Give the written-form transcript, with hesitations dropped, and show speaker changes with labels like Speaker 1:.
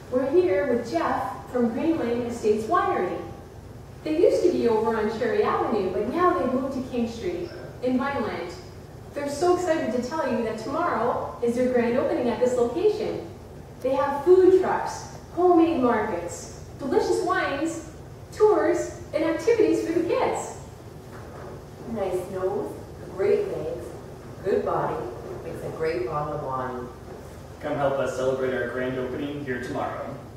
Speaker 1: We're here with Jeff from Green Lane Estate Winery. They used to be over on Cherry Avenue, but now they've moved to King Street in Vineland. They're so excited to tell you that tomorrow is their grand opening at this location. They have food trucks, homemade markets, delicious wines, tours, and activities for the kids.
Speaker 2: Nice nose, great legs, good body, makes a great bottle of wine.
Speaker 3: Come help us celebrate our grand opening here tomorrow.